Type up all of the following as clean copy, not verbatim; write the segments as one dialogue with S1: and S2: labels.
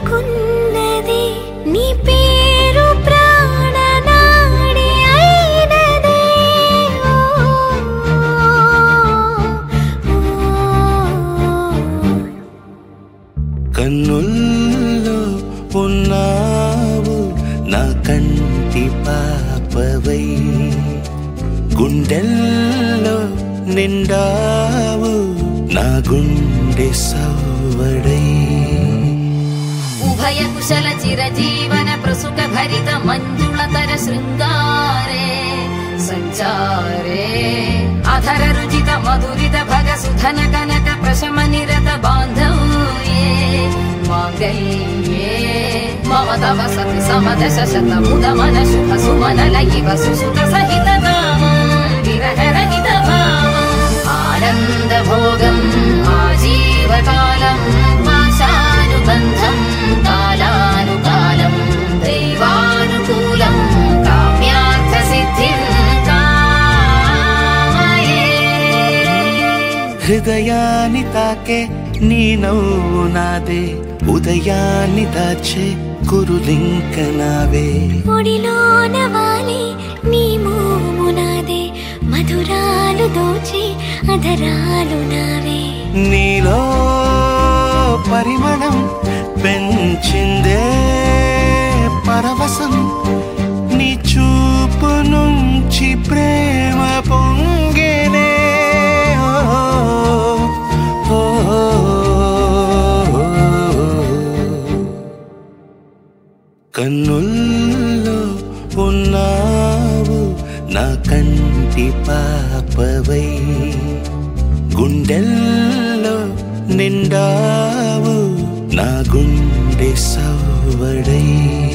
S1: కోరుకున్నది నీ పేరు ప్రాణనాడి అయినదే
S2: కన్నుల్లో ఉన్నావు నా కంటి పాపవై గుండెల్లో నిండావు నా గుండె సవ్వడై
S3: ఉభయ కుశల చిరజీవన ప్రసుక భరిత మంజుళతర శృంగారే సంచారే అధర రుచిత మధురిత భగ సుధన కనక ప్రశమ నిరత బాంధవ్యే మాంగళ్యే మమ తవ సతి సమదశ శత ముద మన శుభ సుమన లయివ సుసుత సహిత విరహ రహిత భావం ఆనంద భోగం ఆజీవకాలం పాశానుబంధం కాలానుకాలం దైవానుకూలం కామ్యార్థ సిద్ధిం కామయే
S2: హృదయాన్ని తాకే నీ నవ్వు నాదే ఉదయాన్ని దాచే కురులింక నావే
S1: ఒడిలోన వాలి నీ మోము నాదే మధురాలు దోచి అధరాలు నావే
S2: నీలో పరిమళం పెంచిందే పరవశం నీ చూపు నుంచి ప్రేమ పొంగేనే కన్నుల్లో ఉన్నావు నా కంటి పాపవై గుండెల్లో నిండావు నా గుండె సవ్వడై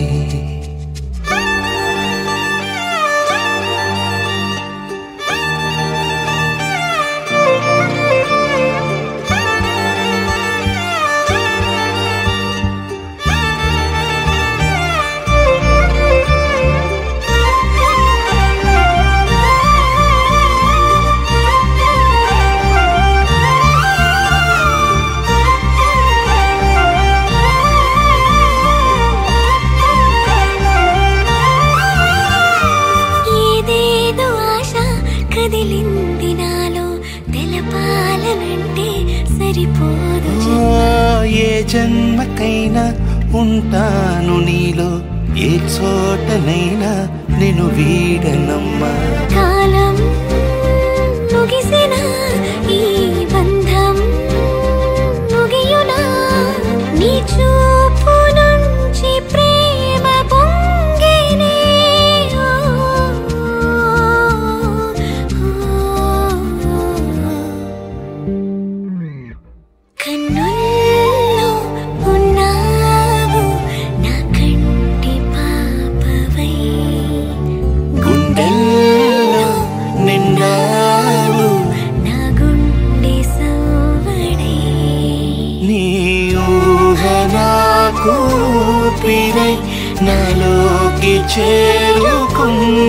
S1: కదిలింది నాలో తెలపాలనంటే సరిపోదు
S2: ఏ జన్మకైనా ఉంటాను నీలో ఏ చోటనైనా నేను వీడనమ్మా
S1: కాలం ముగిసిన ఈ బంధం ముగియునా నీ చూపు నుంచి ప్రేమ పొంగేనే కన్నుల్లో ఉన్నావు నా కంటి పాపవై
S2: గుండెల్లో నిండావు
S1: నా గుండె సవ్వడై
S2: నీ ఊహ నాకు పిరై నాలోకి చేరుకున్న